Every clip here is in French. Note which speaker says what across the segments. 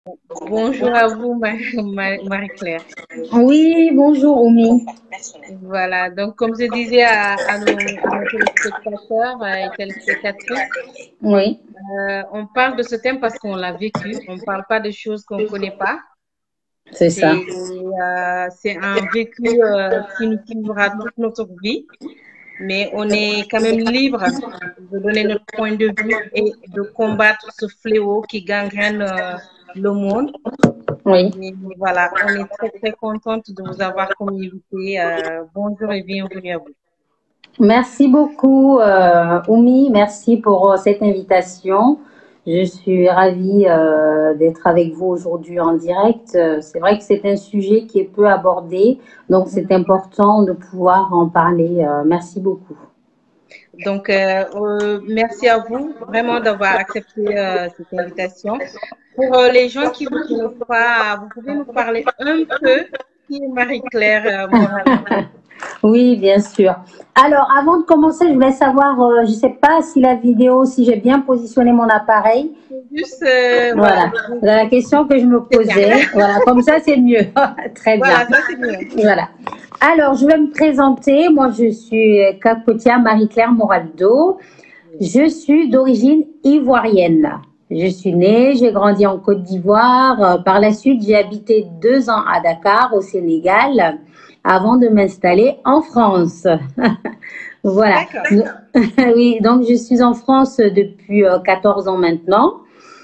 Speaker 1: Bonjour à vous, Marie-Claire.
Speaker 2: Oui, bonjour Oumi.
Speaker 1: Voilà, donc comme je disais à nos téléspectateurs et téléspectatrices,
Speaker 2: Oui,
Speaker 1: on parle de ce thème parce qu'on l'a vécu. On ne parle pas de choses qu'on ne connaît pas.
Speaker 2: c'est ça.
Speaker 1: C'est un vécu qui nous suivra toute notre vie, mais on est quand même libre de donner notre point de vue et de combattre ce fléau qui gangrène le monde.
Speaker 2: Oui.
Speaker 1: Mais voilà, on est très très contente de vous avoir comme invité. Bonjour et bienvenue à vous.
Speaker 2: Merci beaucoup Oumi. Merci pour cette invitation. Je suis ravie d'être avec vous aujourd'hui en direct. C'est vrai que c'est un sujet qui est peu abordé, donc c'est
Speaker 1: Mhm.
Speaker 2: important de pouvoir en parler. Merci beaucoup.
Speaker 1: Donc, merci à vous vraiment d'avoir accepté cette invitation. Pour les gens qui ne vous connaissent pas, vous pouvez nous parler un peu qui est Marie-Claire Moral.
Speaker 2: Oui, bien sûr. Alors, avant de commencer, je voulais savoir, je ne sais pas si la vidéo, si j'ai bien positionné mon appareil.
Speaker 1: C'est juste, voilà,
Speaker 2: Voilà, la question que je me
Speaker 1: c'est bien.
Speaker 2: posais. Voilà, comme ça, c'est mieux. Très bien.
Speaker 1: Voilà, ça c'est bien.
Speaker 2: Voilà. Alors, je vais me présenter. Moi, je suis Capotia Marie-Claire Moraldo. Je suis d'origine ivoirienne. Je suis née, j'ai grandi en Côte d'Ivoire. Par la suite, j'ai habité 2 ans à Dakar, au Sénégal, avant de m'installer en France. Voilà.
Speaker 1: D'accord.
Speaker 2: Oui, donc je suis en France depuis 14 ans maintenant.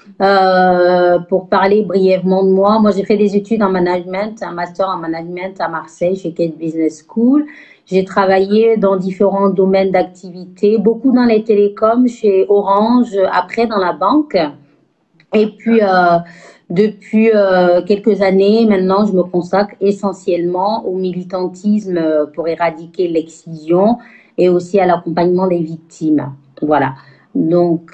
Speaker 2: Pour parler brièvement de moi, moi j'ai fait des études en management, un master en management à Marseille chez Kate Business School. J'ai travaillé dans différents domaines d'activité, beaucoup dans les télécoms chez Orange, après dans la banque. Et puis depuis quelques années maintenant, je me consacre essentiellement au militantisme pour éradiquer l'excision et aussi à l'accompagnement des victimes. Voilà. Donc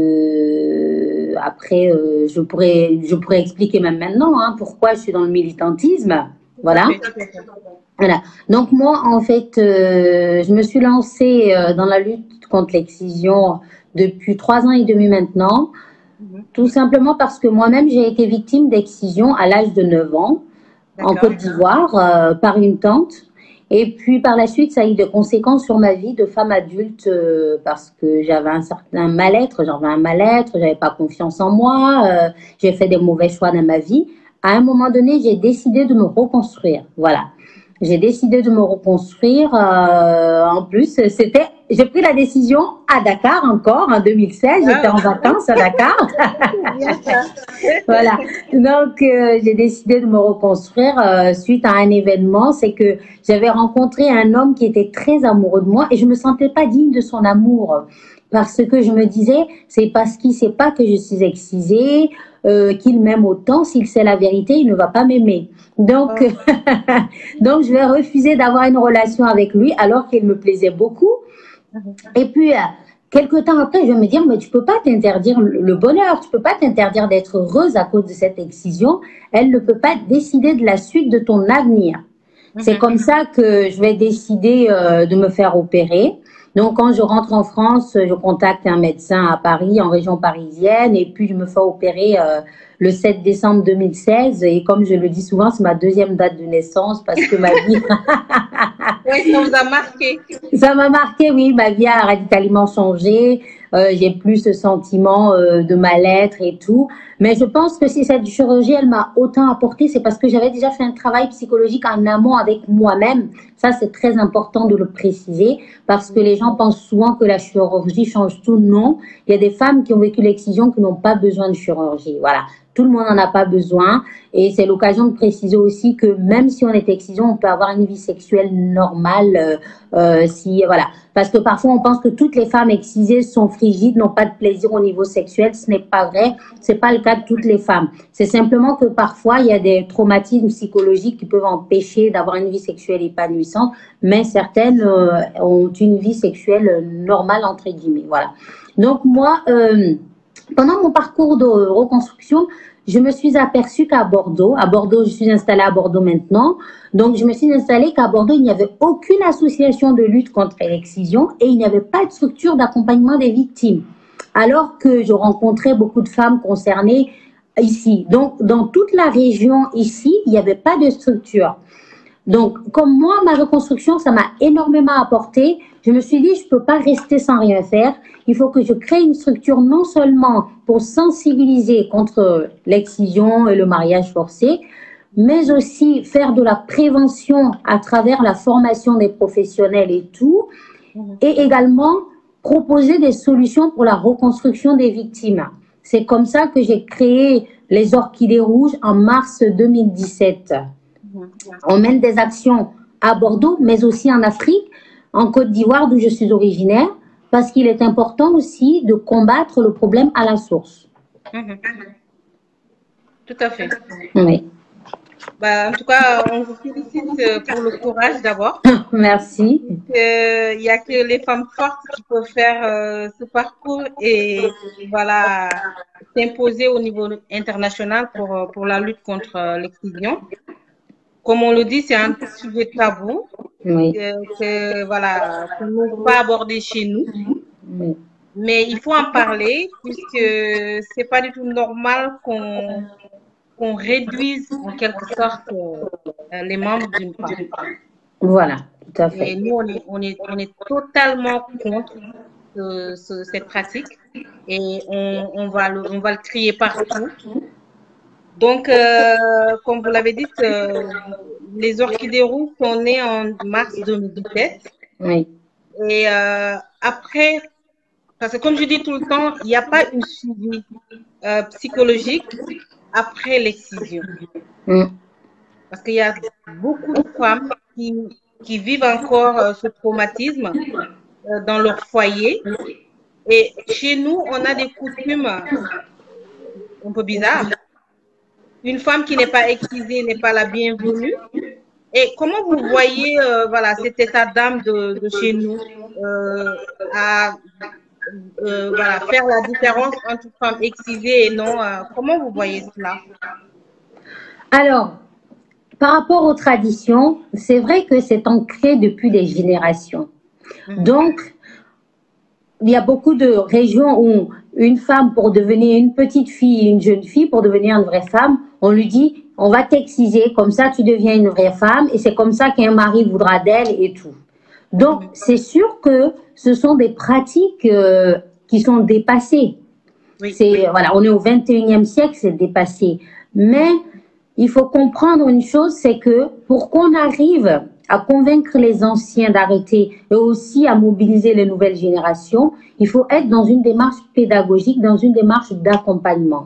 Speaker 2: après, je pourrais expliquer même maintenant pourquoi je suis dans le militantisme.
Speaker 1: Tout à
Speaker 2: Voilà.
Speaker 1: fait, tout à fait.
Speaker 2: Voilà. Donc moi, en fait, je me suis lancée dans la lutte contre l'excision depuis 3 ans et demi maintenant,
Speaker 1: Mhm.
Speaker 2: tout simplement parce que moi-même, j'ai été victime d'excision à l'âge de 9 ans en
Speaker 1: D'accord.
Speaker 2: Côte d'Ivoire par une tante. Et puis par la suite, ça a eu des conséquences sur ma vie de femme adulte parce que j'avais un certain mal-être, j'avais pas confiance en moi, j'ai fait des mauvais choix dans ma vie. À un moment donné, j'ai décidé de me reconstruire. Voilà. J'ai décidé de me reconstruire. En plus, j'ai pris la décision à Dakar encore en 2016. J'étais
Speaker 1: Ah,
Speaker 2: en vacances à Dakar.
Speaker 1: c'est bien ça.
Speaker 2: Voilà. Donc, j'ai décidé de me reconstruire suite à un événement. C'est que j'avais rencontré un homme qui était très amoureux de moi et je me sentais pas digne de son amour. Parce que je me disais, c'est parce qu'il sait pas que je suis excisée, qu'il m'aime autant. S'il sait la vérité, il ne va pas m'aimer. Donc,
Speaker 1: Oh,
Speaker 2: donc, je vais refuser d'avoir une relation avec lui alors qu'il me plaisait beaucoup.
Speaker 1: mhm.
Speaker 2: Et puis, quelque temps après, je vais me dire, mais tu peux pas t'interdire le bonheur, tu peux pas t'interdire d'être heureuse à cause de cette excision. Elle ne peut pas décider de la suite de ton avenir. C'est
Speaker 1: Mhm.
Speaker 2: comme ça que je vais décider de me faire opérer. Donc, quand je rentre en France, je contacte un médecin à Paris, en région parisienne, et puis je me fais opérer le 7 décembre 2016. Et comme je le dis souvent, c'est ma deuxième date de naissance parce que ma vie,
Speaker 1: Oui, ça vous a marqué.
Speaker 2: ça m'a marqué, oui, ma vie a radicalement changé. J'ai plus ce sentiment de mal-être et tout. Mais je pense que si cette chirurgie, elle m'a autant apporté, c'est parce que j'avais déjà fait un travail psychologique en amont avec moi-même. Ça, c'est très important de le préciser parce que les gens pensent souvent que la chirurgie change tout. Non, il y a des femmes qui ont vécu l'excision qui n'ont pas besoin de chirurgie. Voilà. Tout le monde n'en a pas besoin. Et c'est l'occasion de préciser aussi que même si on est excision, on peut avoir une vie sexuelle normale. Si voilà, parce que parfois on pense que toutes les femmes excisées sont frigides, n'ont pas de plaisir au niveau sexuel. Ce n'est pas vrai. C'est pas le cas de toutes les femmes. C'est simplement que parfois il y a des traumatismes psychologiques qui peuvent empêcher d'avoir une vie sexuelle épanouissante, mais certaines ont une vie sexuelle normale entre guillemets. Voilà. Donc moi, pendant mon parcours de reconstruction, je me suis aperçue qu'à Bordeaux, je suis installée à Bordeaux maintenant, donc je me suis installée qu'à Bordeaux, il n'y avait aucune association de lutte contre l'excision et il n'y avait pas de structure d'accompagnement des victimes. Alors que je rencontrais beaucoup de femmes concernées ici. Donc, dans toute la région ici, il n'y avait pas de structure. Donc, comme moi, ma reconstruction, ça m'a énormément apporté. Je me suis dit, je peux pas rester sans rien faire. Il faut que je crée une structure non seulement pour sensibiliser contre l'excision et le mariage forcé, mais aussi faire de la prévention à travers la formation des professionnels et tout, et également proposer des solutions pour la reconstruction des victimes. C'est comme ça que j'ai créé les Orchidées Rouges en mars 2017. On mène des actions à Bordeaux, mais aussi en Afrique, en Côte d'Ivoire, d'où je suis originaire, parce qu'il est important aussi de combattre le problème à la source.
Speaker 1: Tout à fait.
Speaker 2: Oui.
Speaker 1: Bah, en tout cas, on vous félicite pour le courage d'abord.
Speaker 2: Merci.
Speaker 1: Il n'y a que les femmes fortes qui peuvent faire ce parcours et voilà, s'imposer au niveau international pour la lutte contre l'excision. Comme on le dit, c'est un sujet tabou
Speaker 2: Oui.
Speaker 1: voilà, qu'on n'ose pas aborder chez nous.
Speaker 2: Oui.
Speaker 1: Mais il faut en parler puisque c'est pas du tout normal qu'on réduise en quelque sorte les membres d'une femme.
Speaker 2: Voilà, tout à fait.
Speaker 1: Et nous, on est totalement contre cette pratique et on va le crier partout. Donc, comme vous l'avez dit, les Orchidées Rouges sont nées en mars 2017.
Speaker 2: Oui.
Speaker 1: Et après, parce que comme je dis tout le temps, il n'y a pas une suivi psychologique après l'excision. Parce qu'il y a beaucoup de femmes qui vivent encore ce traumatisme dans leur foyer. Et chez nous, on a des coutumes un peu bizarres. Une femme qui n'est pas excisée n'est pas la bienvenue. Et comment vous voyez voilà, cet état d'âme de chez nous voilà, faire la différence entre femme excisée et non comment vous voyez cela?
Speaker 2: Alors, par rapport aux traditions, c'est vrai que c'est ancré depuis des générations. Donc, il y a beaucoup de régions où une femme, pour devenir une petite fille, une jeune fille, pour devenir une vraie femme, on lui dit, on va t'exciser, comme ça tu deviens une vraie femme, et c'est comme ça qu'un mari voudra d'elle et tout. Donc, c'est sûr que ce sont des pratiques qui sont dépassées. Oui. Voilà, on est au 21e siècle, c'est dépassé. Mais il faut comprendre une chose, c'est que pour qu'on arrive à convaincre les anciens d'arrêter et aussi à mobiliser les nouvelles générations, il faut être dans une démarche pédagogique, dans une démarche d'accompagnement.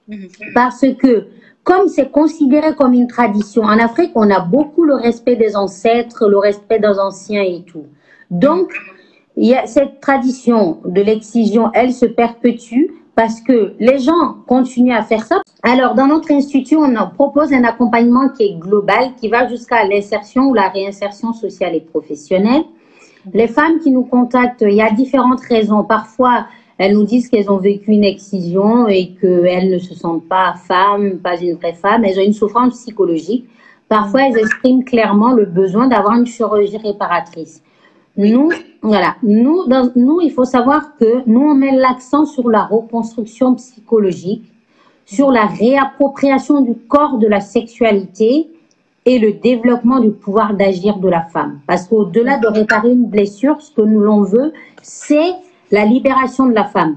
Speaker 2: Parce que, comme c'est considéré comme une tradition, en Afrique, on a beaucoup le respect des ancêtres, le respect des anciens et tout. Donc, il y a cette tradition de l'excision, elle se perpétue parce que les gens continuent à faire ça. Alors, dans notre institut, on propose un accompagnement qui est global, qui va jusqu'à l'insertion ou la réinsertion sociale et professionnelle. Les femmes qui nous contactent, il y a différentes raisons. Parfois, elles nous disent qu'elles ont vécu une excision et qu'elles ne se sentent pas femmes, pas une vraie femme. Elles ont une souffrance psychologique. Parfois, elles expriment clairement le besoin d'avoir une chirurgie réparatrice. Nous, voilà, nous, il faut savoir que nous, on met l'accent sur la reconstruction psychologique, sur la réappropriation du corps de la sexualité et le développement du pouvoir d'agir de la femme. Parce qu'au-delà de réparer une blessure, ce que nous l'on veut, c'est la libération de la femme.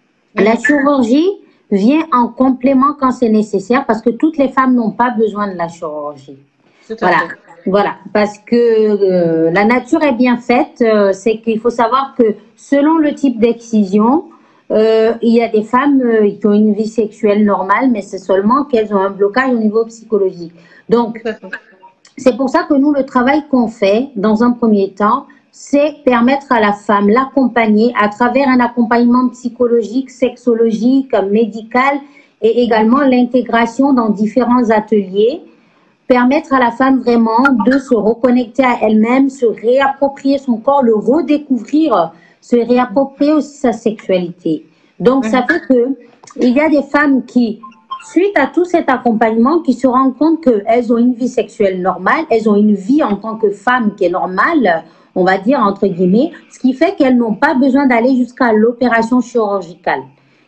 Speaker 2: La chirurgie vient en complément quand c'est nécessaire parce que toutes les femmes n'ont pas besoin de la chirurgie. Voilà. Voilà, parce que la nature est bien faite, c'est qu'il faut savoir que selon le type d'excision, il y a des femmes qui ont une vie sexuelle normale, mais c'est seulement qu'elles ont un blocage au niveau psychologique. Donc, c'est pour ça que nous, le travail qu'on fait, dans un premier temps, c'est permettre à la femme, l'accompagner à travers un accompagnement psychologique, sexologique, médical et également l'intégration dans différents ateliers. Permettre à la femme vraiment de se reconnecter à elle-même, se réapproprier son corps, le redécouvrir, se réapproprier aussi sa sexualité. Donc, ça fait que il y a des femmes qui, suite à tout cet accompagnement, qui se rendent compte qu'elles ont une vie sexuelle normale, elles ont une vie en tant que femme qui est normale, on va dire entre guillemets, ce qui fait qu'elles n'ont pas besoin d'aller jusqu'à l'opération chirurgicale.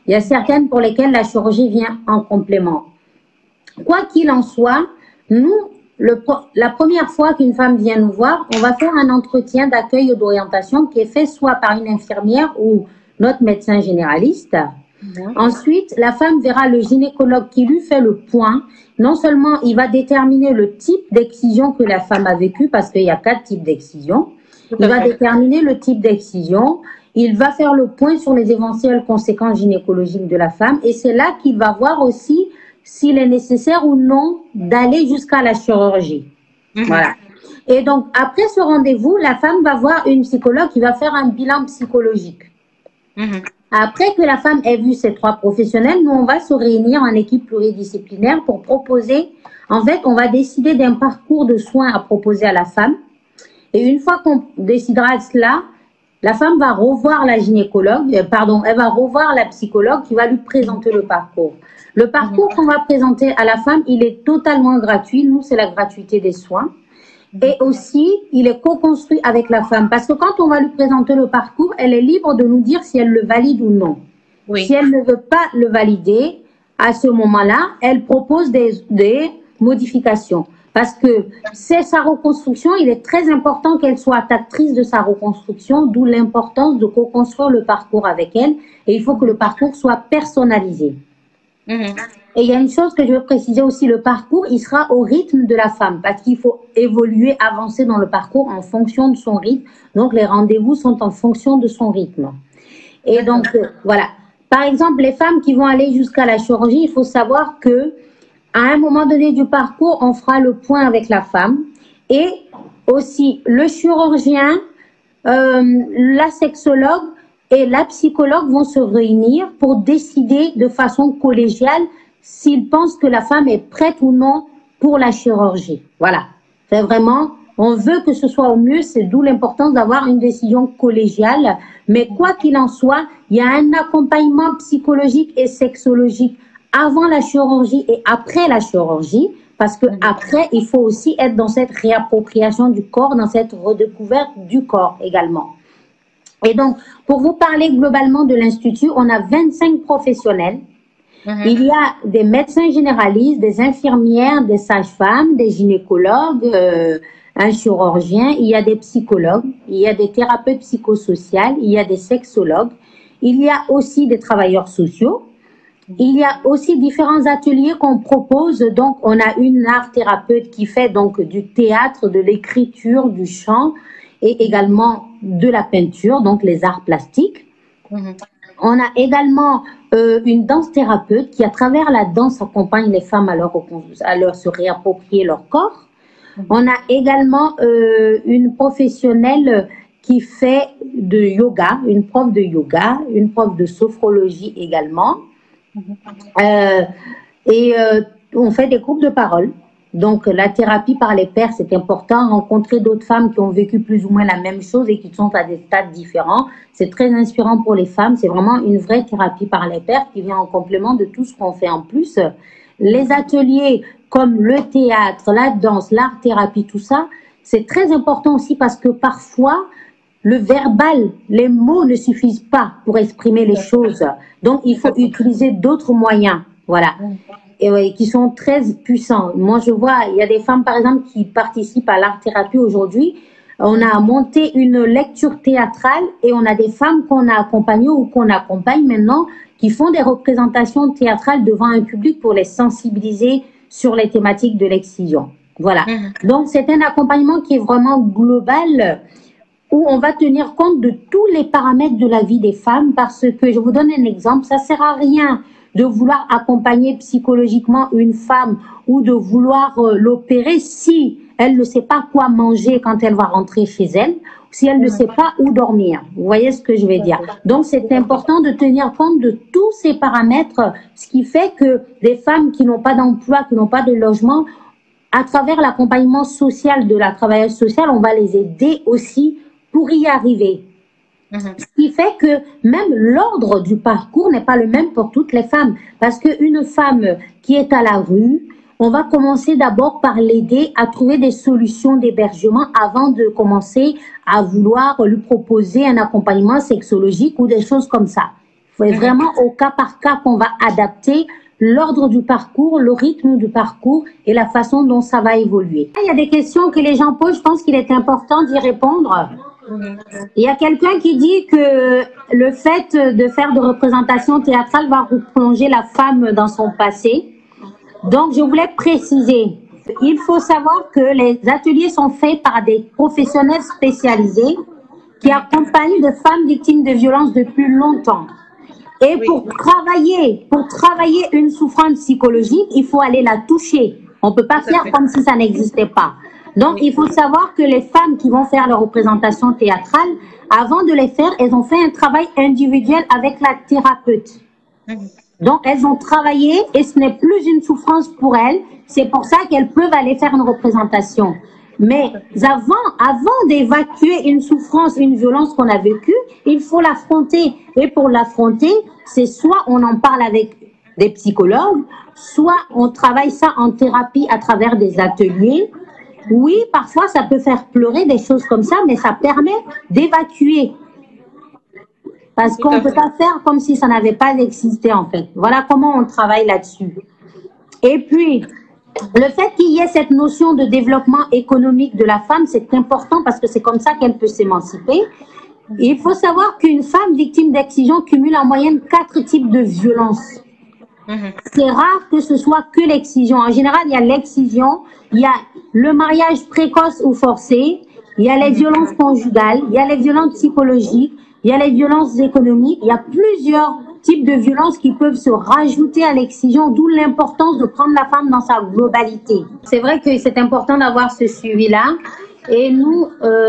Speaker 2: Il y a certaines pour lesquelles la chirurgie vient en complément. Quoi qu'il en soit, nous, la première fois qu'une femme vient nous voir, on va faire un entretien d'accueil ou d'orientation qui est fait soit par une infirmière ou notre médecin généraliste. Ensuite, la femme verra le gynécologue qui lui fait le point. Non seulement il va déterminer le type d'excision que la femme a vécu, parce qu'il y a 4 types d'excision. Il va déterminer le type d'excision. Il va faire le point sur les éventuelles conséquences gynécologiques de la femme. Et c'est là qu'il va voir aussi s'il est nécessaire ou non d'aller jusqu'à la chirurgie. Voilà. Et donc, après ce rendez-vous, la femme va voir une psychologue qui va faire un bilan psychologique. Après que la femme ait vu ces 3 professionnels, nous, on va se réunir en équipe pluridisciplinaire pour proposer, en fait, on va décider d'un parcours de soins à proposer à la femme. Et une fois qu'on décidera de cela, la femme va revoir la gynécologue, elle va revoir la psychologue qui va lui présenter le parcours. Le parcours qu'on va présenter à la femme, il est totalement gratuit. Nous, c'est la gratuité des soins. Et aussi, il est co-construit avec la femme. Parce que quand on va lui présenter le parcours, elle est libre de nous dire si elle le valide ou non. Si elle ne veut pas le valider, à ce moment-là, elle propose des modifications. Parce que c'est sa reconstruction, il est très important qu'elle soit actrice de sa reconstruction, d'où l'importance de co-construire le parcours avec elle. Et il faut que le parcours soit personnalisé. Et il y a une chose que je veux préciser aussi, le parcours, il sera au rythme de la femme parce qu'il faut évoluer, avancer dans le parcours en fonction de son rythme. Donc, les rendez-vous sont en fonction de son rythme. Et donc, voilà. Par exemple, les femmes qui vont aller jusqu'à la chirurgie, il faut savoir que à un moment donné du parcours, on fera le point avec la femme. Et aussi, le chirurgien, la sexologue et la psychologue vont se réunir pour décider de façon collégiale s'ils pensent que la femme est prête ou non pour la chirurgie. Voilà. C'est vraiment, on veut que ce soit au mieux, c'est d'où l'importance d'avoir une décision collégiale. Mais quoi qu'il en soit, il y a un accompagnement psychologique et sexologique avant la chirurgie et après la chirurgie, parce que après, il faut aussi être dans cette réappropriation du corps, dans cette redécouverte du corps également. Et donc, pour vous parler globalement de l'Institut, on a 25 professionnels. Il y a des médecins généralistes, des infirmières, des sages-femmes, des gynécologues, un chirurgien, il y a des psychologues, il y a des thérapeutes psychosociales, il y a des sexologues, il y a aussi des travailleurs sociaux. Il y a aussi différents ateliers qu'on propose. Donc, on a une art thérapeute qui fait donc du théâtre, de l'écriture, du chant et également de la peinture, donc les arts plastiques. On a également une danse thérapeute qui, à travers la danse, accompagne les femmes à leur se réapproprier leur corps. On a également une professionnelle qui fait de yoga, une prof de yoga, une prof de sophrologie également. On fait des groupes de parole. Donc, la thérapie par les pairs, c'est important. Rencontrer d'autres femmes qui ont vécu plus ou moins la même chose et qui sont à des stades différents, c'est très inspirant pour les femmes. C'est vraiment une vraie thérapie par les pairs qui vient en complément de tout ce qu'on fait en plus. Les ateliers comme le théâtre, la danse, l'art-thérapie, tout ça, c'est très important aussi parce que parfois, le verbal, les mots ne suffisent pas pour exprimer les choses. Donc, il faut utiliser d'autres moyens. Voilà. Et qui sont très puissants. Moi, je vois, il y a des femmes, par exemple, qui participent à l'art-thérapie aujourd'hui. On a monté une lecture théâtrale et on a des femmes qu'on a accompagnées ou qu'on accompagne maintenant qui font des représentations théâtrales devant un public pour les sensibiliser sur les thématiques de l'excision. Voilà. Donc, c'est un accompagnement qui est vraiment global où on va tenir compte de tous les paramètres de la vie des femmes parce que, je vous donne un exemple, ça sert à rien de vouloir accompagner psychologiquement une femme ou de vouloir l'opérer si elle ne sait pas quoi manger quand elle va rentrer chez elle, si elle ne sait pas où dormir. Vous voyez ce que je vais dire? Donc, c'est important de tenir compte de tous ces paramètres, ce qui fait que des femmes qui n'ont pas d'emploi, qui n'ont pas de logement, à travers l'accompagnement social de la travailleuse sociale, on va les aider aussi pour y arriver. Ce qui fait que même l'ordre du parcours n'est pas le même pour toutes les femmes. Parce qu'une femme qui est à la rue, on va commencer d'abord par l'aider à trouver des solutions d'hébergement avant de commencer à vouloir lui proposer un accompagnement sexologique ou des choses comme ça. Il C'est vraiment au cas par cas qu'on va adapter l'ordre du parcours, le rythme du parcours et la façon dont ça va évoluer. Il y a des questions que les gens posent, je pense qu'il est important d'y répondre. Il y a quelqu'un qui dit que le fait de faire de représentation théâtrale va replonger la femme dans son passé. Donc, je voulais préciser, il faut savoir que les ateliers sont faits par des professionnels spécialisés qui accompagnent des femmes victimes de violences depuis longtemps. Et pour travailler une souffrance psychologique, il faut aller la toucher. On ne peut pas faire comme si ça n'existait pas. Donc, il faut savoir que les femmes qui vont faire leur représentation théâtrale, avant de les faire, elles ont fait un travail individuel avec la thérapeute. Donc, elles ont travaillé et ce n'est plus une souffrance pour elles. C'est pour ça qu'elles peuvent aller faire une représentation. Mais avant d'évacuer une souffrance, une violence qu'on a vécue, il faut l'affronter. Et pour l'affronter, c'est soit on en parle avec des psychologues, soit on travaille ça en thérapie à travers des ateliers. Oui, parfois ça peut faire pleurer, des choses comme ça, mais ça permet d'évacuer. Parce qu'on ne peut pas faire comme si ça n'avait pas existé en fait. Voilà comment on travaille là-dessus. Et puis, le fait qu'il y ait cette notion de développement économique de la femme, c'est important parce que c'est comme ça qu'elle peut s'émanciper. Il faut savoir qu'une femme victime d'excision cumule en moyenne 4 types de violences. C'est rare que ce soit que l'excision. En général, il y a l'excision, il y a le mariage précoce ou forcé, il y a les violences conjugales, il y a les violences psychologiques, il y a les violences économiques, il y a plusieurs types de violences qui peuvent se rajouter à l'excision, d'où l'importance de prendre la femme dans sa globalité. C'est vrai que c'est important d'avoir ce suivi-là. Et nous,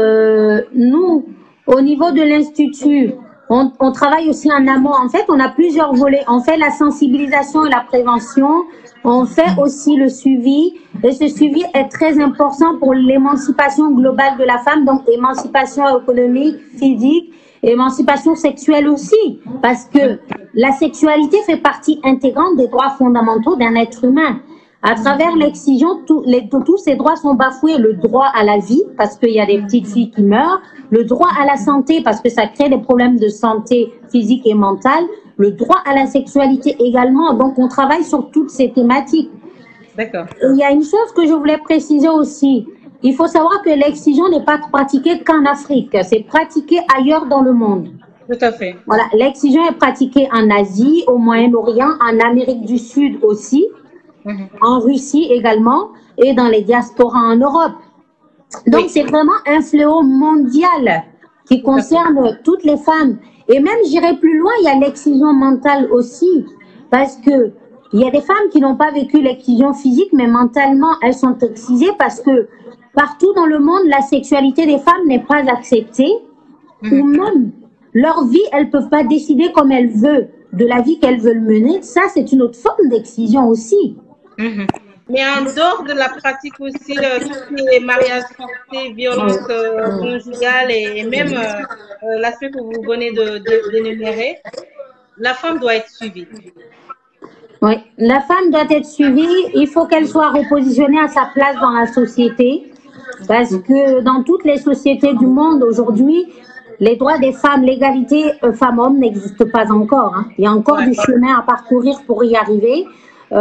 Speaker 2: au niveau de l'Institut, on travaille aussi en amont. En fait, on a plusieurs volets. On fait la sensibilisation et la prévention. On fait aussi le suivi. Et ce suivi est très important pour l'émancipation globale de la femme, donc émancipation économique, physique, émancipation sexuelle aussi. Parce que la sexualité fait partie intégrante des droits fondamentaux d'un être humain. À travers l'excision, tous ces droits sont bafoués. Le droit à la vie, parce qu'il y a des petites filles qui meurent. Le droit à la santé, parce que ça crée des problèmes de santé physique et mentale. Le droit à la sexualité également. Donc, on travaille sur toutes ces thématiques.
Speaker 1: D'accord.
Speaker 2: Il y a une chose que je voulais préciser aussi. Il faut savoir que l'excision n'est pas pratiquée qu'en Afrique. C'est pratiqué ailleurs dans le monde.
Speaker 1: Tout à fait.
Speaker 2: Voilà. L'excision est pratiquée en Asie, au Moyen-Orient, en Amérique du Sud aussi. En Russie également et dans les diasporas en Europe. Donc, c'est vraiment un fléau mondial qui concerne toutes les femmes. Et même, j'irai plus loin, il y a l'excision mentale aussi. Parce que il y a des femmes qui n'ont pas vécu l'excision physique, mais mentalement, elles sont excisées parce que partout dans le monde, la sexualité des femmes n'est pas acceptée. Ou même, leur vie, elles ne peuvent pas décider comme elles veulent de la vie qu'elles veulent mener. Ça, c'est une autre forme d'excision aussi.
Speaker 1: Mais en dehors de la pratique aussi, tout ce qui est mariage forcé, violence conjugale et même l'aspect que vous venez d'énumérer, la femme doit être suivie.
Speaker 2: Oui, la femme doit être suivie. Il faut qu'elle soit repositionnée à sa place dans la société. Parce que dans toutes les sociétés du monde aujourd'hui, les droits des femmes, l'égalité femmes-hommes n'existent pas encore. Hein. Il y a encore du chemin à parcourir pour y arriver. Et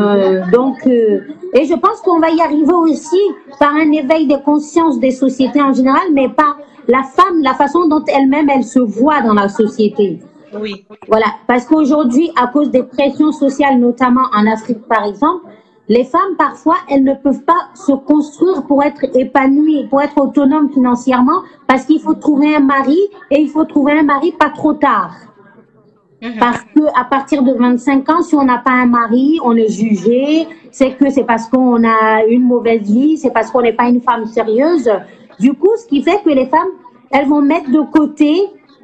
Speaker 2: je pense qu'on va y arriver aussi par un éveil des consciences des sociétés en général, mais par la femme, la façon dont elle-même elle se voit dans la société.
Speaker 1: Oui.
Speaker 2: Voilà, parce qu'aujourd'hui, à cause des pressions sociales, notamment en Afrique par exemple, les femmes parfois elles ne peuvent pas se construire pour être épanouies, pour être autonomes financièrement, parce qu'il faut trouver un mari et il faut trouver un mari pas trop tard. Parce que à partir de 25 ans, si on n'a pas un mari, on est jugé. C'est parce qu'on a une mauvaise vie, c'est parce qu'on n'est pas une femme sérieuse. Du coup, ce qui fait que les femmes, elles vont mettre de côté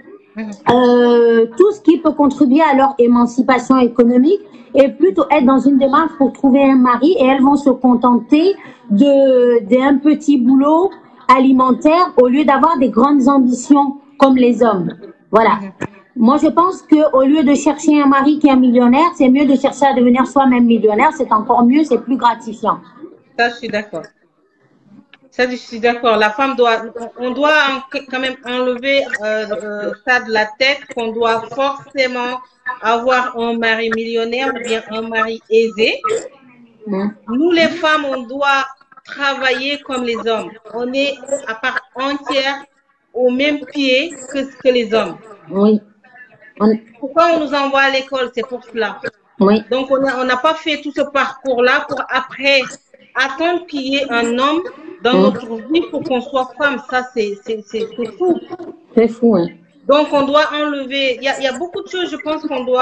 Speaker 2: tout ce qui peut contribuer à leur émancipation économique et plutôt être dans une démarche pour trouver un mari et elles vont se contenter d'un petit boulot alimentaire au lieu d'avoir des grandes ambitions comme les hommes. Voilà. Moi, je pense qu'au lieu de chercher un mari qui est un millionnaire, c'est mieux de chercher à devenir soi-même millionnaire. C'est encore mieux, c'est plus gratifiant.
Speaker 1: Ça, je suis d'accord. Ça, je suis d'accord. La femme doit, on doit quand même enlever ça de la tête qu'on doit forcément avoir un mari millionnaire ou bien un mari aisé. Nous, les femmes, on doit travailler comme les hommes. On est à part entière au même pied que les hommes.
Speaker 2: Oui.
Speaker 1: Pourquoi on nous envoie à l'école? C'est pour cela.
Speaker 2: Oui.
Speaker 1: Donc, on n'a pas fait tout ce parcours-là pour après attendre qu'il y ait un homme dans notre vie pour qu'on soit femme. Ça, c'est fou.
Speaker 2: C'est fou, hein.
Speaker 1: Donc, on doit enlever. Il y a beaucoup de choses, je pense,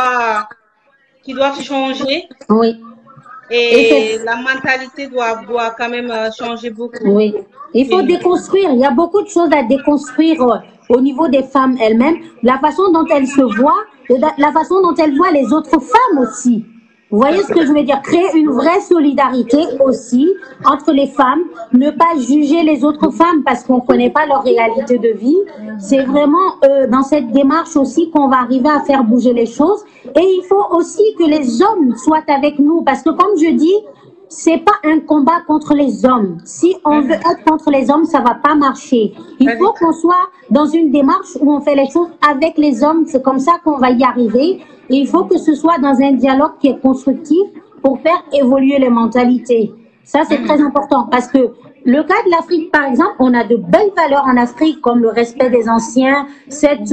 Speaker 1: qui doivent changer.
Speaker 2: Oui.
Speaker 1: Et la mentalité doit quand même changer beaucoup.
Speaker 2: Oui. Il faut déconstruire. Il y a beaucoup de choses à déconstruire au niveau des femmes elles-mêmes. La façon dont elles se voient, la façon dont elles voient les autres femmes aussi. Vous voyez ce que je veux dire? Créer une vraie solidarité aussi entre les femmes, ne pas juger les autres femmes parce qu'on ne connaît pas leur réalité de vie. C'est vraiment dans cette démarche aussi qu'on va arriver à faire bouger les choses. Et il faut aussi que les hommes soient avec nous parce que comme je dis, c'est pas un combat contre les hommes. Si on veut être contre les hommes, ça va pas marcher. Il faut qu'on soit dans une démarche où on fait les choses avec les hommes. C'est comme ça qu'on va y arriver. Et il faut que ce soit dans un dialogue qui est constructif pour faire évoluer les mentalités. Ça, c'est très important parce que le cas de l'Afrique, par exemple, on a de belles valeurs en Afrique comme le respect des anciens, cette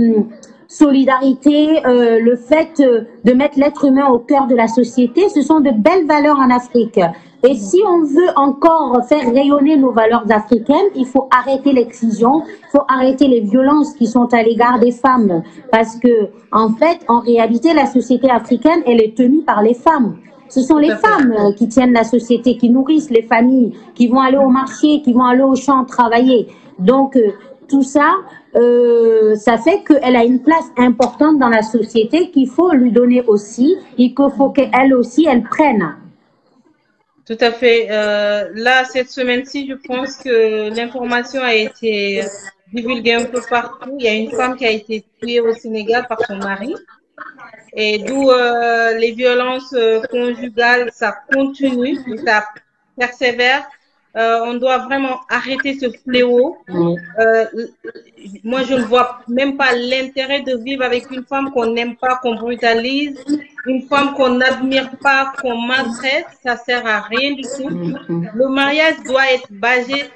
Speaker 2: solidarité, le fait de mettre l'être humain au cœur de la société, ce sont de belles valeurs en Afrique. Et si on veut encore faire rayonner nos valeurs africaines, il faut arrêter l'excision, il faut arrêter les violences qui sont à l'égard des femmes. Parce que, en fait, en réalité, la société africaine, elle est tenue par les femmes. Ce sont les femmes qui tiennent la société, qui nourrissent les familles, qui vont aller au marché, qui vont aller au champ travailler. Donc, tout ça, ça fait qu'elle a une place importante dans la société qu'il faut lui donner aussi et qu'il faut qu'elle aussi, elle prenne.
Speaker 1: Tout à fait. Là, cette semaine-ci, je pense que l'information a été divulguée un peu partout. Il y a une femme qui a été tuée au Sénégal par son mari. Et d'où les violences conjugales, ça continue, ça persévère. On doit vraiment arrêter ce fléau. Moi, je ne vois même pas l'intérêt de vivre avec une femme qu'on n'aime pas, qu'on brutalise, une femme qu'on n'admire pas, qu'on maltraite. Ça sert à rien du tout. Le mariage doit être basé,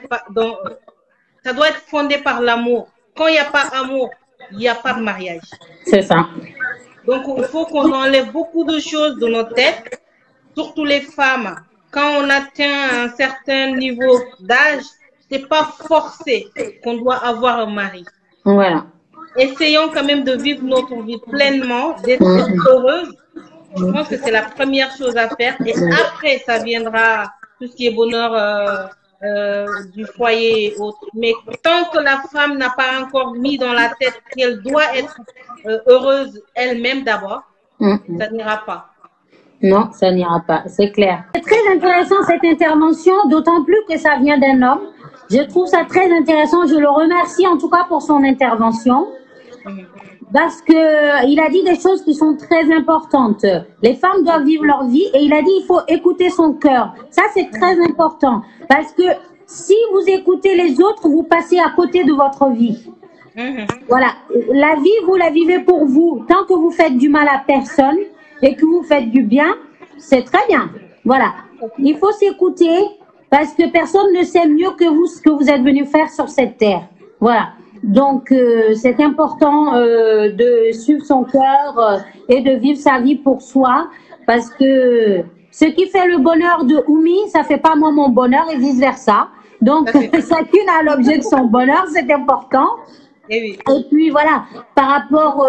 Speaker 1: ça doit être fondé par l'amour. Quand il n'y a pas d'amour, il n'y a pas de mariage.
Speaker 2: C'est ça.
Speaker 1: Donc, il faut qu'on enlève beaucoup de choses de nos têtes, surtout les femmes. Quand on atteint un certain niveau d'âge, c'est pas forcé qu'on doit avoir un mari.
Speaker 2: Voilà.
Speaker 1: Essayons quand même de vivre notre vie pleinement, d'être heureuse. Je pense que c'est la première chose à faire. Et après, ça viendra tout ce qui est bonheur du foyer et autres. Mais tant que la femme n'a pas encore mis dans la tête qu'elle doit être heureuse elle-même d'abord, ça n'ira pas.
Speaker 2: Non, ça n'ira pas, c'est clair. C'est très intéressant cette intervention, d'autant plus que ça vient d'un homme. Je trouve ça très intéressant. Je le remercie en tout cas pour son intervention. Parce que il a dit des choses qui sont très importantes. Les femmes doivent vivre leur vie et il a dit il faut écouter son cœur. Ça, c'est très important. Parce que si vous écoutez les autres, vous passez à côté de votre vie. Voilà. La vie, vous la vivez pour vous. Tant que vous faites du mal à personne et que vous faites du bien, c'est très bien. Voilà. Il faut s'écouter parce que personne ne sait mieux que vous ce que vous êtes venu faire sur cette terre. Voilà. Donc, c'est important de suivre son cœur et de vivre sa vie pour soi parce que ce qui fait le bonheur de Oumi, ça fait pas moi mon bonheur et vice versa. Donc, chacune a l'objet de son bonheur, c'est important. Et puis voilà, par rapport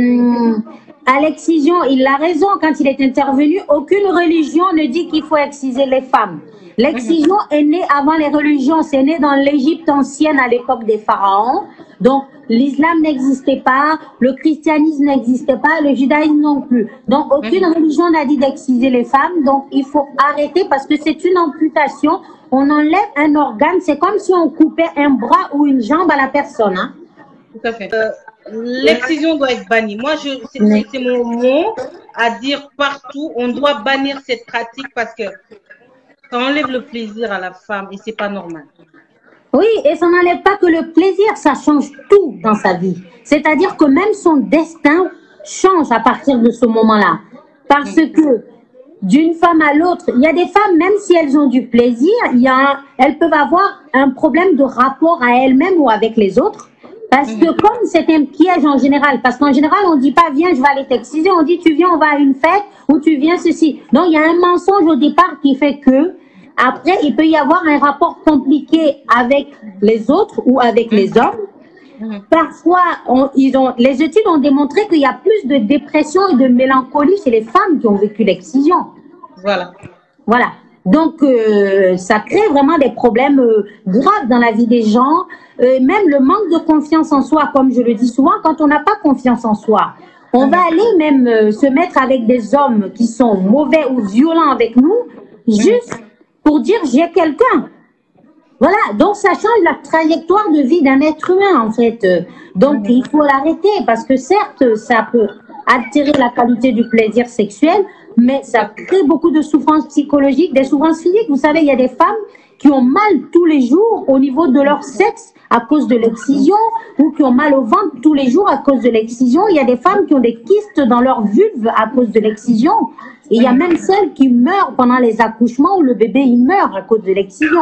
Speaker 2: à l'excision, il a raison quand il est intervenu. Aucune religion ne dit qu'il faut exciser les femmes. L'excision est née avant les religions, c'est né dans l'Égypte ancienne à l'époque des pharaons. Donc l'islam n'existait pas, le christianisme n'existait pas, le judaïsme non plus. Donc aucune religion n'a dit d'exciser les femmes. Donc il faut arrêter parce que c'est une amputation. On enlève un organe, c'est comme si on coupait un bras ou une jambe à la personne. Hein.
Speaker 1: Tout à fait. L'excision doit être bannie. Moi, c'est mon mot à dire partout. On doit bannir cette pratique parce que ça enlève le plaisir à la femme et c'est pas normal.
Speaker 2: Oui, et ça n'enlève pas que le plaisir, ça change tout dans sa vie. C'est-à-dire que même son destin change à partir de ce moment-là. Parce que d'une femme à l'autre, il y a des femmes, même si elles ont du plaisir, elles peuvent avoir un problème de rapport à elles-mêmes ou avec les autres. Parce que comme c'est un piège en général, parce qu'en général, on ne dit pas, viens, je vais aller t'exciser, on dit, tu viens, on va à une fête, ou tu viens ceci. Donc, il y a un mensonge au départ qui fait que, après, il peut y avoir un rapport compliqué avec les autres ou avec les hommes. Parfois, les études ont démontré qu'il y a plus de dépression et de mélancolie chez les femmes qui ont vécu l'excision.
Speaker 1: Voilà.
Speaker 2: Voilà. Donc, ça crée vraiment des problèmes graves dans la vie des gens. Même le manque de confiance en soi, comme je le dis souvent, quand on n'a pas confiance en soi, on va aller même se mettre avec des hommes qui sont mauvais ou violents avec nous, juste pour dire j'ai quelqu'un. Voilà, donc ça change la trajectoire de vie d'un être humain en fait. Donc il faut l'arrêter parce que certes, ça peut altérer la qualité du plaisir sexuel, mais ça crée beaucoup de souffrances psychologiques, des souffrances physiques. Vous savez, il y a des femmes qui ont mal tous les jours au niveau de leur sexe à cause de l'excision ou qui ont mal au ventre tous les jours à cause de l'excision. Il y a des femmes qui ont des kystes dans leur vulve à cause de l'excision. Et il y a même celles qui meurent pendant les accouchements où le bébé il meurt à cause de l'excision.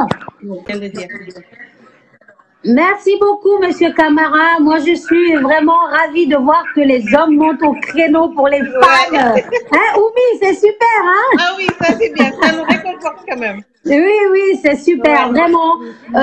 Speaker 2: Merci beaucoup, Monsieur Camara. Moi, je suis vraiment ravie de voir que les hommes montent au créneau pour les femmes. Hein, Oumi, c'est super, hein?
Speaker 1: Ah oui, ça c'est bien. Ça nous réconforte quand même.
Speaker 2: Oui, c'est super, vraiment.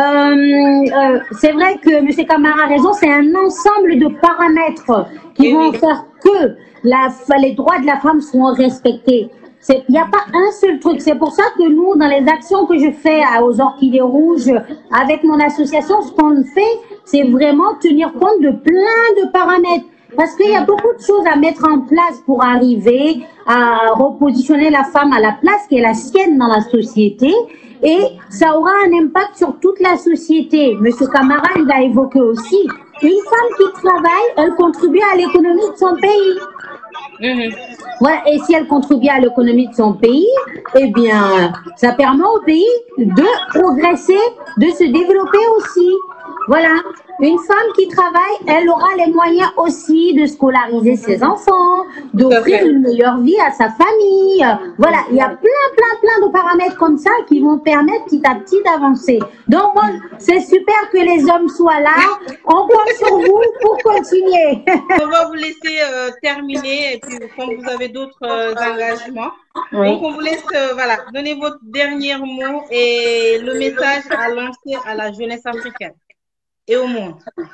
Speaker 2: C'est vrai que Monsieur Camara a raison, c'est un ensemble de paramètres qui vont faire que les droits de la femme seront respectés. Il n'y a pas un seul truc. C'est pour ça que nous, dans les actions que je fais aux Orchidées Rouges, avec mon association, ce qu'on fait, c'est vraiment tenir compte de plein de paramètres. Parce qu'il y a beaucoup de choses à mettre en place pour arriver à repositionner la femme à la place qui est la sienne dans la société. Et ça aura un impact sur toute la société. Monsieur Camara, il a évoqué aussi, une femme qui travaille, elle contribue à l'économie de son pays. Voilà, et si elle contribue à l'économie de son pays, eh bien, ça permet au pays de progresser, de se développer aussi. Voilà, une femme qui travaille, elle aura les moyens aussi de scolariser ses enfants, d'offrir une meilleure vie à sa famille. Voilà, il y a plein de paramètres comme ça qui vont permettre petit à petit d'avancer. Donc, moi, c'est super que les hommes soient là. On compte sur vous pour continuer.
Speaker 1: On va vous laisser terminer et puis comme vous avez d'autres engagements.
Speaker 2: Oui.
Speaker 1: Donc, on vous laisse voilà, donner votre dernier mot et le message à lancer à la jeunesse africaine et au monde.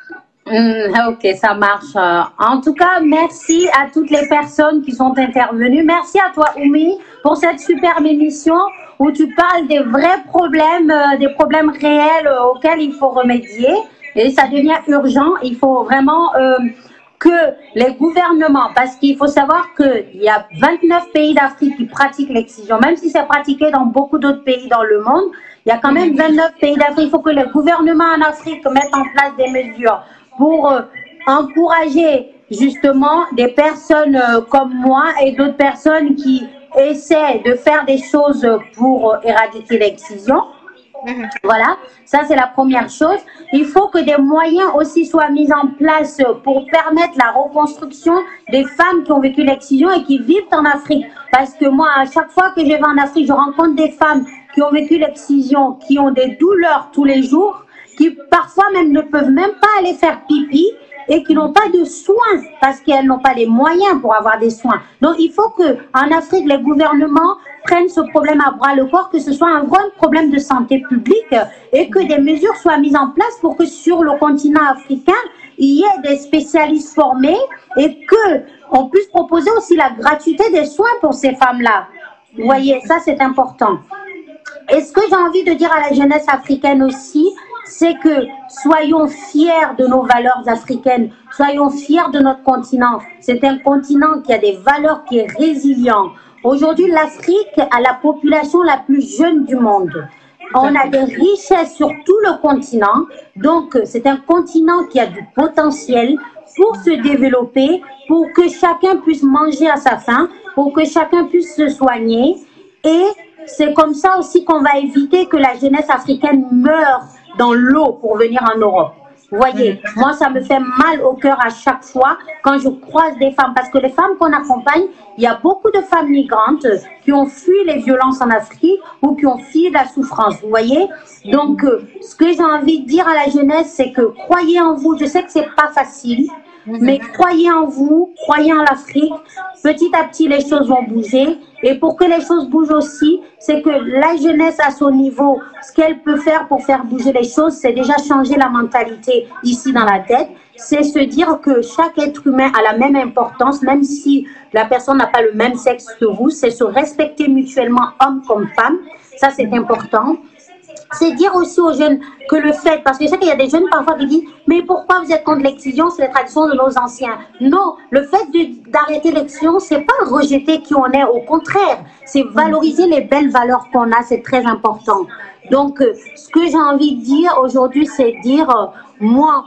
Speaker 2: Ok, ça marche. En tout cas, merci à toutes les personnes qui sont intervenues. Merci à toi, Oumi, pour cette superbe émission où tu parles des vrais problèmes, des problèmes réels auxquels il faut remédier. Et ça devient urgent. Il faut vraiment que les gouvernements, parce qu'il faut savoir qu'il y a 29 pays d'Afrique qui pratiquent l'excision, même si c'est pratiqué dans beaucoup d'autres pays dans le monde, il y a quand même 29 pays d'Afrique. Il faut que les gouvernements en Afrique mettent en place des mesures pour encourager justement des personnes comme moi et d'autres personnes qui essaient de faire des choses pour éradiquer l'excision. Voilà, ça c'est la première chose. Il faut que des moyens aussi soient mis en place pour permettre la reconstruction des femmes qui ont vécu l'excision et qui vivent en Afrique. Parce que moi, à chaque fois que je vais en Afrique, je rencontre des femmes qui ont vécu l'excision, qui ont des douleurs tous les jours, qui parfois même ne peuvent même pas aller faire pipi et qui n'ont pas de soins parce qu'elles n'ont pas les moyens pour avoir des soins. Donc, il faut que en Afrique, les gouvernements prennent ce problème à bras le corps, que ce soit un vrai problème de santé publique et que des mesures soient mises en place pour que sur le continent africain, il y ait des spécialistes formés et que on puisse proposer aussi la gratuité des soins pour ces femmes-là. Vous voyez, ça c'est important. Et ce que j'ai envie de dire à la jeunesse africaine aussi, c'est que soyons fiers de nos valeurs africaines, soyons fiers de notre continent. C'est un continent qui a des valeurs, qui est résilient. Aujourd'hui, l'Afrique a la population la plus jeune du monde. On a des richesses sur tout le continent. Donc, c'est un continent qui a du potentiel pour se développer, pour que chacun puisse manger à sa faim, pour que chacun puisse se soigner. Et c'est comme ça aussi qu'on va éviter que la jeunesse africaine meure dans l'eau pour venir en Europe. Vous voyez, moi, ça me fait mal au cœur à chaque fois quand je croise des femmes. Parce que les femmes qu'on accompagne, il y a beaucoup de femmes migrantes qui ont fui les violences en Afrique ou qui ont fui la souffrance. Vous voyez? Donc, ce que j'ai envie de dire à la jeunesse, c'est que croyez en vous. Je sais que c'est pas facile. Mais croyez en vous, croyez en l'Afrique. Petit à petit, les choses vont bouger. Et pour que les choses bougent aussi, c'est que la jeunesse à son niveau, ce qu'elle peut faire pour faire bouger les choses, c'est déjà changer la mentalité ici dans la tête. C'est se dire que chaque être humain a la même importance, même si la personne n'a pas le même sexe que vous. C'est se respecter mutuellement, homme comme femme. Ça, c'est important. C'est dire aussi aux jeunes que le fait, parce que je sais qu'il y a des jeunes parfois qui disent mais pourquoi vous êtes contre l'excision, c'est la tradition de nos anciens. Non, le fait d'arrêter l'excision, c'est pas rejeter qui on est, au contraire, c'est valoriser les belles valeurs qu'on a, c'est très important. Donc, ce que j'ai envie de dire aujourd'hui, c'est dire, moi,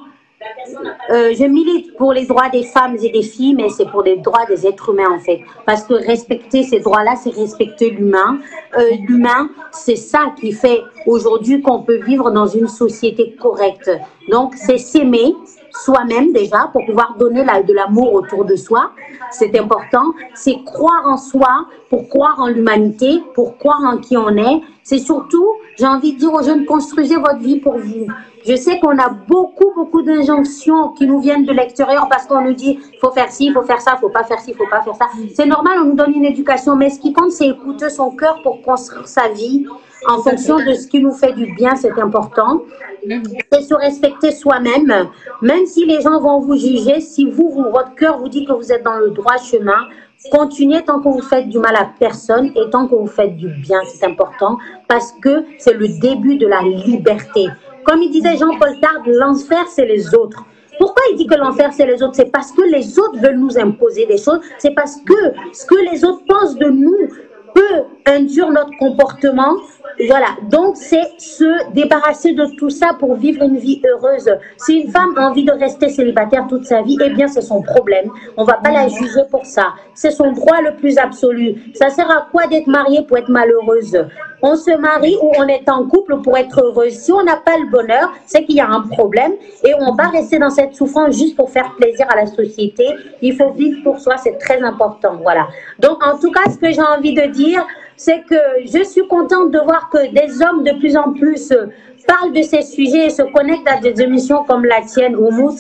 Speaker 2: je milite pour les droits des femmes et des filles, mais c'est pour les droits des êtres humains en fait. Parce que respecter ces droits-là, c'est respecter l'humain. L'humain, c'est ça qui fait aujourd'hui qu'on peut vivre dans une société correcte. Donc, c'est s'aimer soi-même déjà pour pouvoir donner de l'amour autour de soi. C'est important. C'est croire en soi pour croire en l'humanité, pour croire en qui on est. C'est surtout, j'ai envie de dire aux jeunes, construisez votre vie pour vous. Je sais qu'on a beaucoup d'injonctions qui nous viennent de l'extérieur parce qu'on nous dit il faut faire ci, il faut faire ça, il faut pas faire ci, il faut pas faire ça. C'est normal, on nous donne une éducation, mais ce qui compte, c'est écouter son cœur pour construire sa vie en fonction de ce qui nous fait du bien, c'est important. C'est se respecter soi-même, même si les gens vont vous juger, si votre cœur vous dit que vous êtes dans le droit chemin, continuez tant que vous faites du mal à personne et tant que vous faites du bien, c'est important parce que c'est le début de la liberté. Comme il disait Jean-Paul Sartre, l'enfer, c'est les autres. Pourquoi il dit que l'enfer, c'est les autres? C'est parce que les autres veulent nous imposer des choses. C'est parce que ce que les autres pensent de nous peut induire notre comportement. Voilà, donc c'est se débarrasser de tout ça pour vivre une vie heureuse. Si une femme a envie de rester célibataire toute sa vie, eh bien c'est son problème. On ne va pas la juger pour ça. C'est son droit le plus absolu. Ça sert à quoi d'être mariée pour être malheureuse? On se marie ou on est en couple pour être heureuse. Si on n'a pas le bonheur, c'est qu'il y a un problème et on va rester dans cette souffrance juste pour faire plaisir à la société. Il faut vivre pour soi, c'est très important. Voilà. Donc en tout cas, ce que j'ai envie de dire, c'est que je suis contente de voir que des hommes de plus en plus parlent de ces sujets et se connectent à des émissions comme la tienne, Oumi,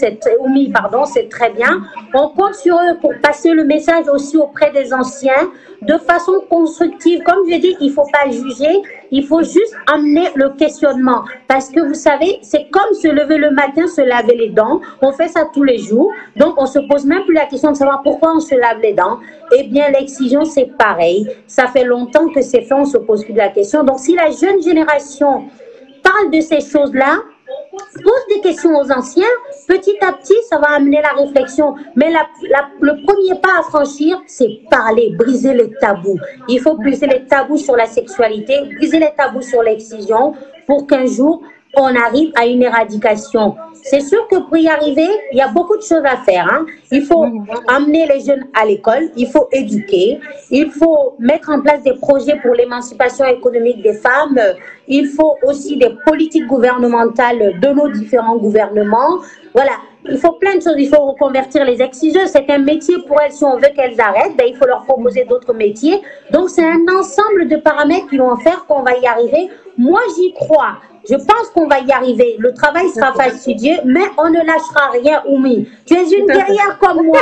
Speaker 2: c'est très bien. On compte sur eux pour passer le message aussi auprès des anciens de façon constructive. Comme je dis, il ne faut pas juger, il faut juste amener le questionnement. Parce que vous savez, c'est comme se lever le matin, se laver les dents. On fait ça tous les jours. Donc, on ne se pose même plus la question de savoir pourquoi on se lave les dents. Eh bien, l'excision, c'est pareil. Ça fait longtemps que c'est fait, on ne se pose plus de la question. Donc, si la jeune génération parle de ces choses-là, pose des questions aux anciens, petit à petit, ça va amener la réflexion. Mais le premier pas à franchir, c'est parler, briser les tabous. Il faut briser les tabous sur la sexualité, briser les tabous sur l'excision pour qu'un jour, on arrive à une éradication. C'est sûr que pour y arriver, il y a beaucoup de choses à faire. Hein. Il faut amener les jeunes à l'école, il faut éduquer, il faut mettre en place des projets pour l'émancipation économique des femmes, il faut aussi des politiques gouvernementales de nos différents gouvernements. Voilà, il faut plein de choses. Il faut reconvertir les exciseuses. C'est un métier pour elles. Si on veut qu'elles arrêtent, ben, il faut leur proposer d'autres métiers. Donc, c'est un ensemble de paramètres qui vont faire qu'on va y arriver. Moi, j'y crois. Je pense qu'on va y arriver. Le travail sera fastidieux, mais on ne lâchera rien, Oumi. Tu es une guerrière comme moi.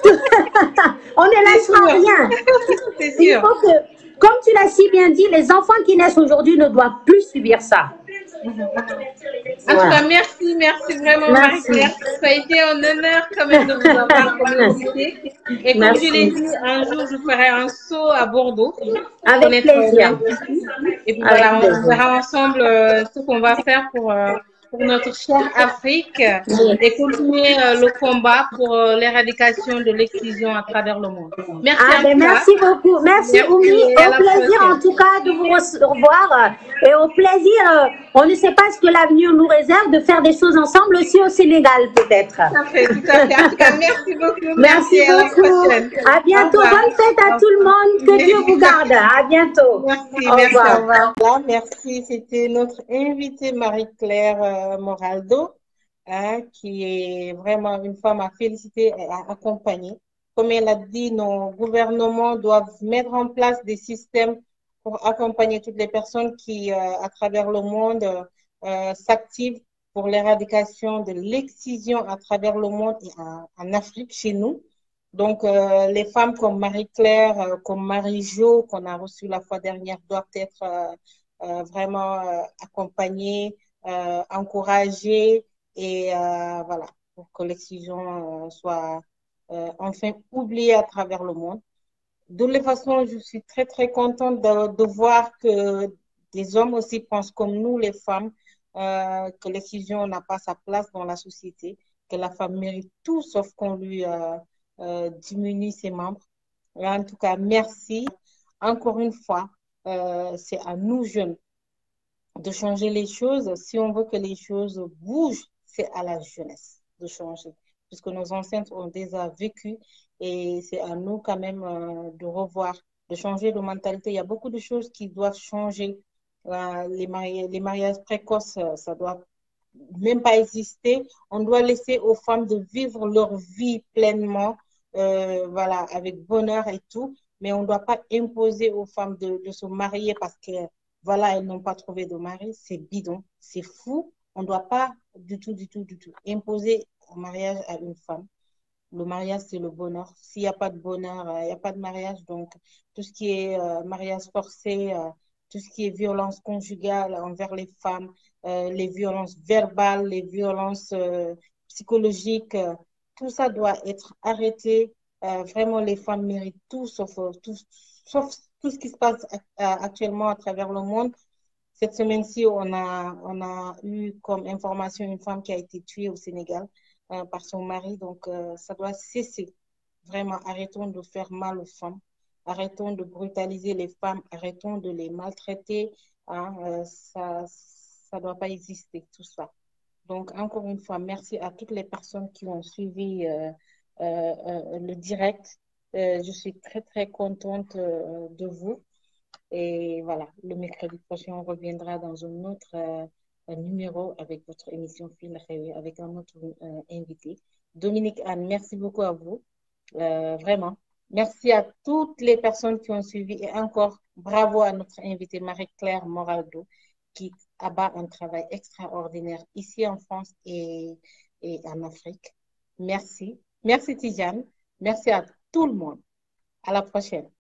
Speaker 2: On ne lâchera rien. Il faut que, comme tu l'as si bien dit, les enfants qui naissent aujourd'hui ne doivent plus subir ça.
Speaker 1: En tout cas, merci vraiment, Marie-Claire. Ça a été un honneur quand même de vous avoir comme invité. Et comme je l'ai dit, un jour, je ferai un saut à Bordeaux.
Speaker 2: Avec plaisir.
Speaker 1: Et puis voilà, on verra ensemble ce qu'on va faire pour notre chère Afrique et continuer le combat pour l'éradication de l'exclusion à travers le monde. Merci.
Speaker 2: Merci beaucoup. Merci, Oumi. Au plaisir en tout cas de vous revoir et au plaisir on ne sait pas ce que l'avenir nous réserve, de faire des choses ensemble aussi au Sénégal, peut-être.
Speaker 1: Tout à fait, tout à fait. En tout cas, merci beaucoup.
Speaker 2: Merci
Speaker 1: À la
Speaker 2: beaucoup.
Speaker 1: prochaine.
Speaker 2: À bientôt. Bonne fête à tout le monde. Que Dieu vous garde. À bientôt.
Speaker 1: Merci,
Speaker 2: Au
Speaker 1: merci,
Speaker 2: revoir.
Speaker 1: au revoir. Voilà, merci. C'était notre invitée Marie-Claire Moraldo, hein, qui est vraiment une femme à féliciter et à accompagner. Comme elle a dit, nos gouvernements doivent mettre en place des systèmes pour accompagner toutes les personnes qui, à travers le monde, s'activent pour l'éradication de l'excision à travers le monde et en Afrique, chez nous. Donc, les femmes comme Marie-Claire, comme Marie-Jo, qu'on a reçue la fois dernière, doivent être vraiment accompagnées, encouragées et voilà, pour que l'excision soit enfin oubliée à travers le monde. De toute façon, je suis très, très contente de voir que des hommes aussi pensent comme nous, les femmes, que l'excision n'a pas sa place dans la société, que la femme mérite tout sauf qu'on lui diminue ses membres. Et en tout cas, merci. Encore une fois, c'est à nous jeunes de changer les choses. Si on veut que les choses bougent, c'est à la jeunesse de changer, puisque nos ancêtres ont déjà vécu et c'est à nous quand même de revoir, de changer de mentalité. Il y a beaucoup de choses qui doivent changer. Les mariages précoces, ça doit même pas exister. On doit laisser aux femmes de vivre leur vie pleinement, voilà, avec bonheur et tout. Mais on ne doit pas imposer aux femmes de se marier parce que, voilà, elles n'ont pas trouvé de mari. C'est bidon, c'est fou. On ne doit pas du tout, du tout, du tout imposer un mariage à une femme. Le mariage, c'est le bonheur. S'il n'y a pas de bonheur, il n'y a pas de mariage. Donc, tout ce qui est mariage forcé, tout ce qui est violence conjugale envers les femmes, les violences verbales, les violences psychologiques, tout ça doit être arrêté. Vraiment, les femmes méritent tout, sauf tout ce qui se passe actuellement à travers le monde. Cette semaine-ci, on a eu comme information une femme qui a été tuée au Sénégal par son mari. Donc, ça doit cesser. Vraiment, arrêtons de faire mal aux femmes. Arrêtons de brutaliser les femmes. Arrêtons de les maltraiter. Hein, ça doit pas exister, tout ça. Donc, encore une fois, merci à toutes les personnes qui ont suivi le direct. Je suis très, très contente de vous. Et voilà, le mercredi prochain, on reviendra dans un autre numéro avec votre émission Fil Rêvé avec un autre invité. Dominique Anne, merci beaucoup à vous. Vraiment. Merci à toutes les personnes qui ont suivi et encore bravo à notre invitée Marie-Claire Moraldo qui abat un travail extraordinaire ici en France et en Afrique. Merci. Merci Tidiane. Merci à tout le monde. À la prochaine.